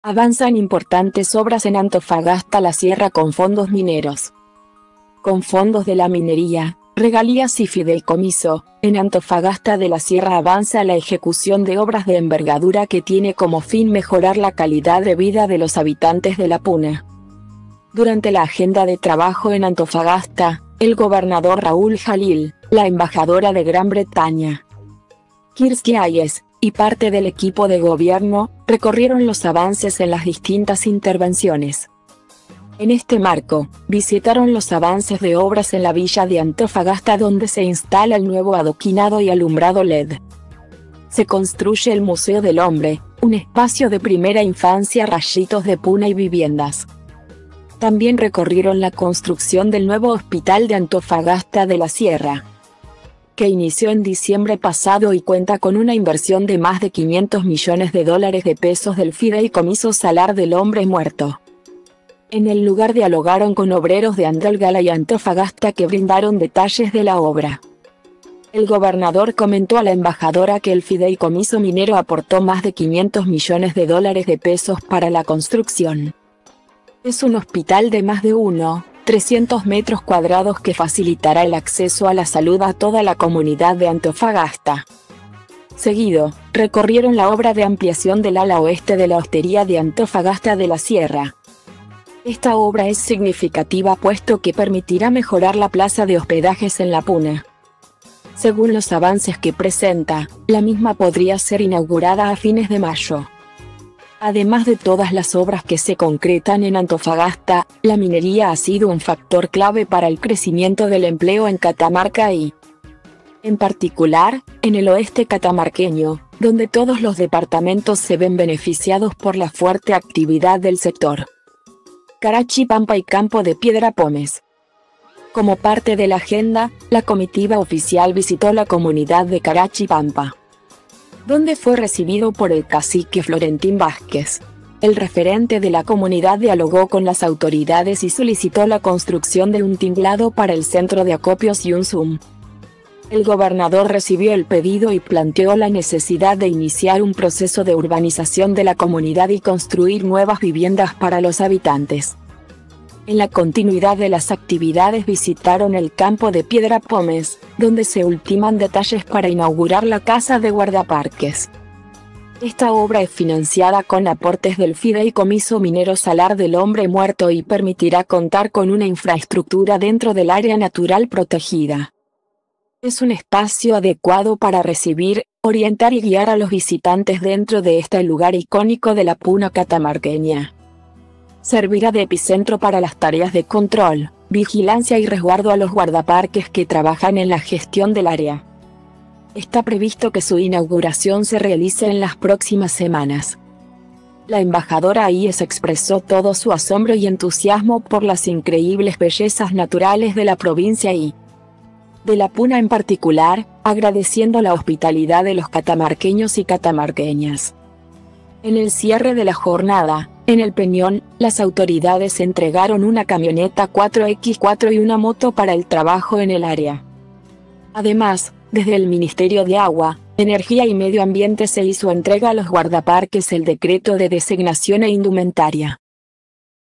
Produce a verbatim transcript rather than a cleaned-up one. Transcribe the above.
Avanzan importantes obras en Antofagasta la Sierra con fondos mineros. Con fondos de la minería, regalías y fideicomiso, en Antofagasta de la Sierra avanza la ejecución de obras de envergadura que tiene como fin mejorar la calidad de vida de los habitantes de la Puna. Durante la agenda de trabajo en Antofagasta, el gobernador Raúl Jalil, la embajadora de Gran Bretaña, Kirstie Hayes, y parte del equipo de gobierno, recorrieron los avances en las distintas intervenciones. En este marco, visitaron los avances de obras en la villa de Antofagasta donde se instala el nuevo adoquinado y alumbrado L E D. Se construye el Museo del Hombre, un espacio de primera infancia, rayitos de Puna y viviendas. También recorrieron la construcción del nuevo Hospital de Antofagasta de la Sierra, que inició en diciembre pasado y cuenta con una inversión de más de quinientos millones de dólares de pesos del Fideicomiso Salar del Hombre Muerto. En el lugar dialogaron con obreros de Andalgalá y Antofagasta que brindaron detalles de la obra. El gobernador comentó a la embajadora que el Fideicomiso Minero aportó más de quinientos millones de dólares de pesos para la construcción. Es un hospital de más de uno coma trescientos metros cuadrados que facilitará el acceso a la salud a toda la comunidad de Antofagasta. Seguido, recorrieron la obra de ampliación del ala oeste de la hostería de Antofagasta de la Sierra. Esta obra es significativa puesto que permitirá mejorar la plaza de hospedajes en la Puna. Según los avances que presenta, la misma podría ser inaugurada a fines de mayo. Además de todas las obras que se concretan en Antofagasta, la minería ha sido un factor clave para el crecimiento del empleo en Catamarca y, en particular, en el oeste catamarqueño, donde todos los departamentos se ven beneficiados por la fuerte actividad del sector. Carachi Pampa y Campo de Piedra Pómez. Como parte de la agenda, la comitiva oficial visitó la comunidad de Carachi Pampa, donde fue recibido por el cacique Florentín Vázquez. El referente de la comunidad dialogó con las autoridades y solicitó la construcción de un tinglado para el centro de acopios y un S U M. El gobernador recibió el pedido y planteó la necesidad de iniciar un proceso de urbanización de la comunidad y construir nuevas viviendas para los habitantes. En la continuidad de las actividades visitaron el campo de Piedra Pómez, donde se ultiman detalles para inaugurar la Casa de Guardaparques. Esta obra es financiada con aportes del Fideicomiso Minero Salar del Hombre Muerto y permitirá contar con una infraestructura dentro del área natural protegida. Es un espacio adecuado para recibir, orientar y guiar a los visitantes dentro de este lugar icónico de la Puna catamarqueña. Servirá de epicentro para las tareas de control, vigilancia y resguardo a los guardaparques que trabajan en la gestión del área. Está previsto que su inauguración se realice en las próximas semanas. La embajadora Hayes expresó todo su asombro y entusiasmo por las increíbles bellezas naturales de la provincia y de la Puna en particular, agradeciendo la hospitalidad de los catamarqueños y catamarqueñas. En el cierre de la jornada, en El Peñón, las autoridades entregaron una camioneta cuatro por cuatro y una moto para el trabajo en el área. Además, desde el Ministerio de Agua, Energía y Medio Ambiente se hizo entrega a los guardaparques el decreto de designación e indumentaria.